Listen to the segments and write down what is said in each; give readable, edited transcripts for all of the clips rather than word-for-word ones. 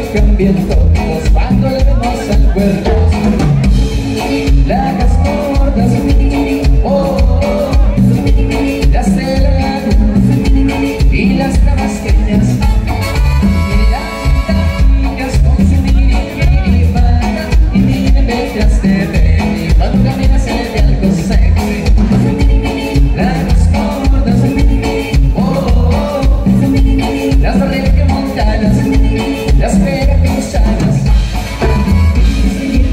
cambian todos cuando le vemos el cuerpo. Las gordas, oh, las de la laguna y las tabasqueñas, y las chicas con su minifalda y mini medias de baby cuando caminas se ve algo sexy. Las gordas, oh, las reggaemontanas, las pegacusanas.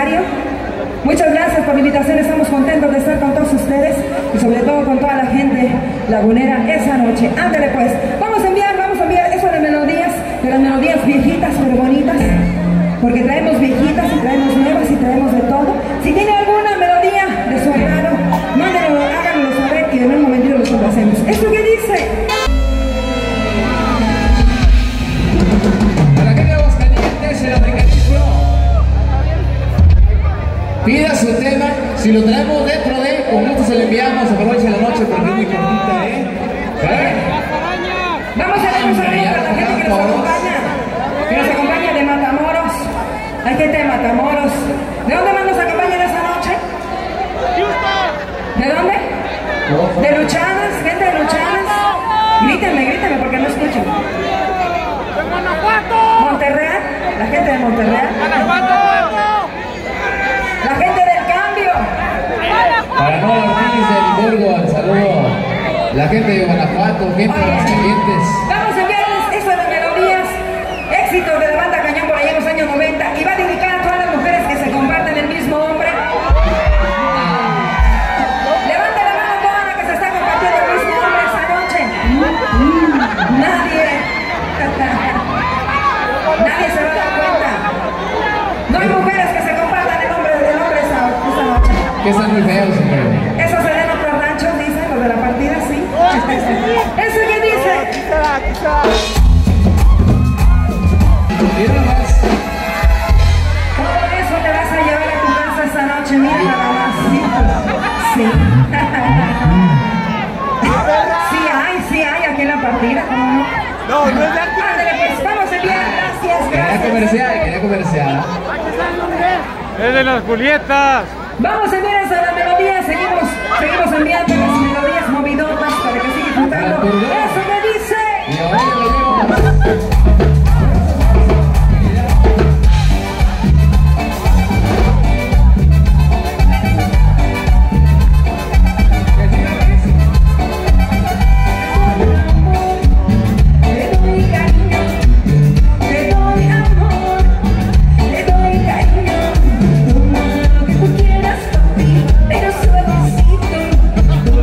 aniversario. Muchas gracias por la invitación, estamos contentos de estar con todos ustedes y sobre todo con toda la gente lagunera esa noche. Ándale pues, vamos a enviar eso de las melodías viejitas pero bonitas, porque traemos viejitas y traemos nuevas y traemos de todo. Si tiene alguna melodía de su agrado, mándenlo, háganlo saber y en un momentito los complacemos. ¿Esto qué dice? Para que veamos calientes el africanismo, pida su tema, si lo traemos dentro de, con gusto se lo enviamos, aprovechen la noche porque es muy cortita, Vamos a dar un saludo para la gente que nos acompaña de Matamoros. Hay gente de Matamoros. ¿De dónde más nos acompañan esa noche? ¿De dónde? ¿De Luchanas? ¿Gente de Luchanas? Grítenme porque no escucho. ¡De Guanajuato! ¿Monterreal? ¿La gente de Monterreal? ¡La gente del Cambio! Para no Ortiz de Limburgo, saludo. La gente de Guanajuato, gente de Aguascalientes. Vamos a enviarles eso de melodías, éxitos de la banda Cañón por allá en los años 90 y va dedicada a todas las mujeres que se comparten el mismo hombre. Levante la mano toda la que se está compartiendo el mismo hombre esa noche. Nadie. Nadie se va a dar cuenta. No hay mujeres que se compartan el nombre del hombre esa noche. Que están muy feos, hombre. Eso se ve en otros ranchos, dicen los de la partida, sí. ¿Eso qué dice? Mira nomás. Todo eso te vas a llevar a tu casa esta noche, mira nada más. Sí. Sí hay aquí en la partida, ¿cómo no? No es de Ándale, pues vamos a enviar, gracias. Quería comercial. ¡Es de las Julietas! Vamos a enviar esa la melodía, seguimos enviando las melodías movidotas para que siga disfrutando. Eso me dice. Y ahora lo vemos. Pero suavecito,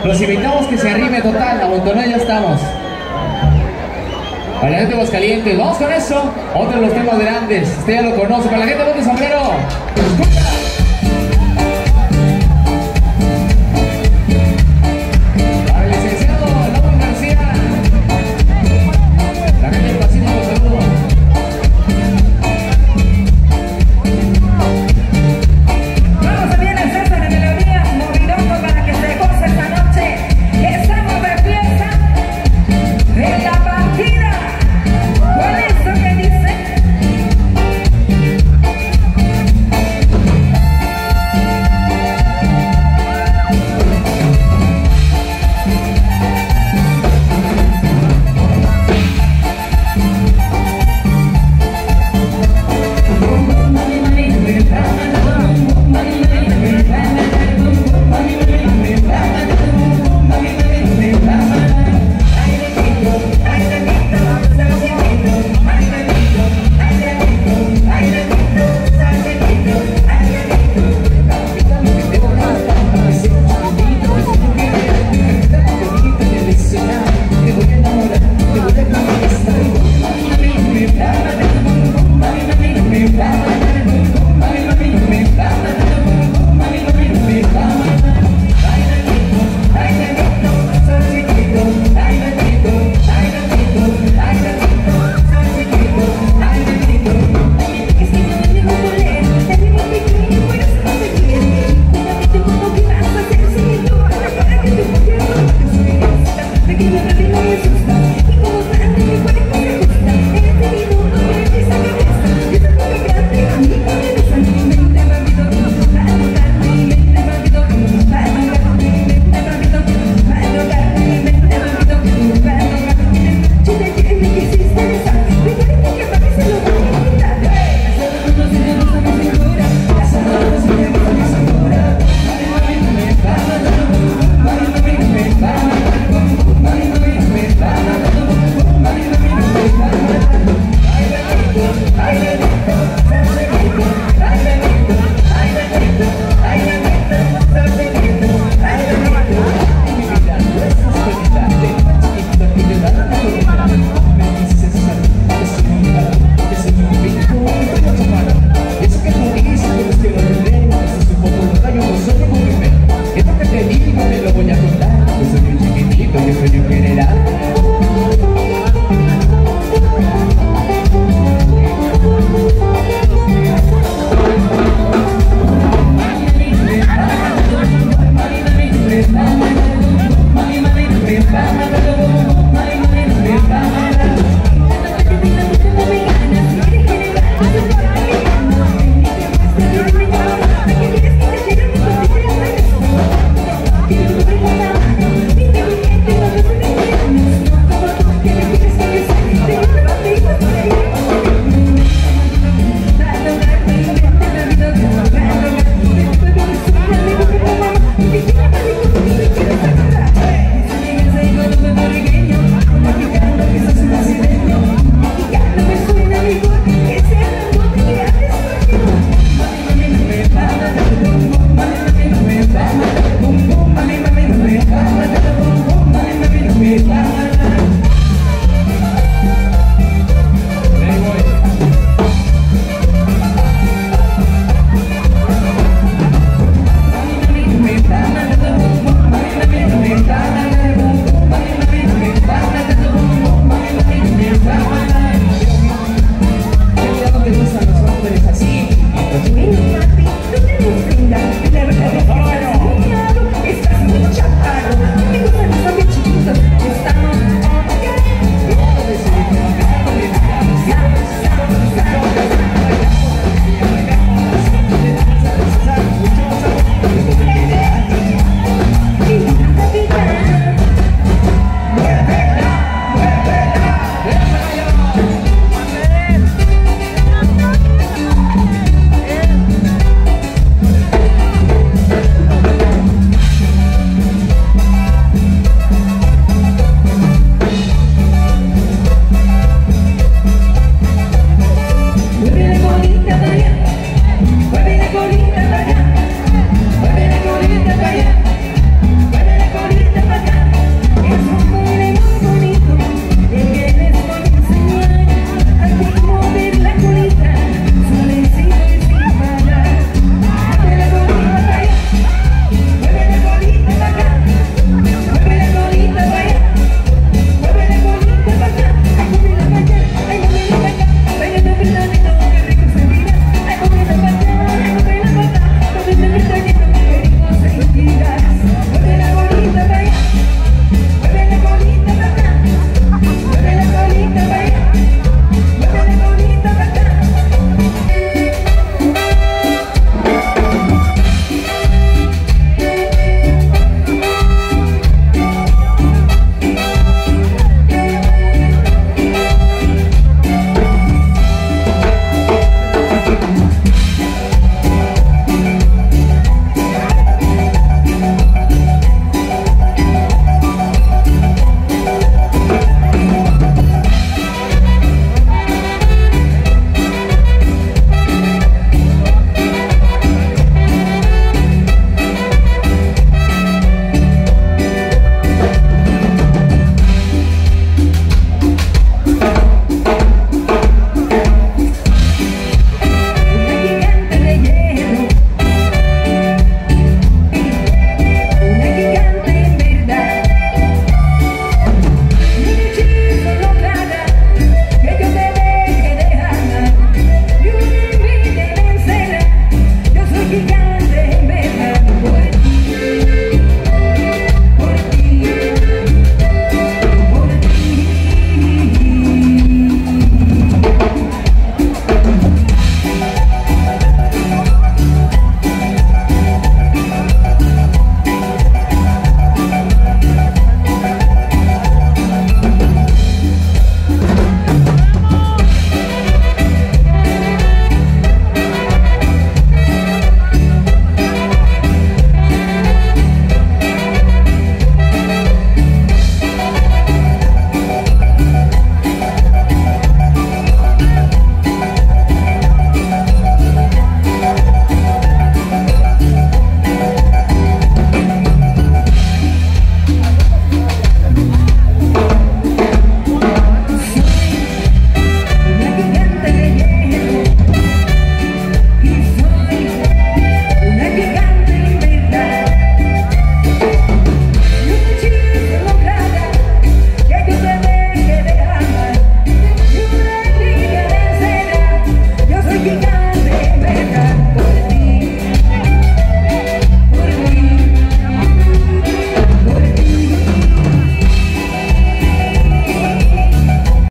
Los invitamos que se arrime total, a Montonay ya estamos. Para la gente de Aguascalientes, vamos con eso. Otro de los temas grandes, usted ya lo conoce. Para la gente de Monte Sombrero, escucha.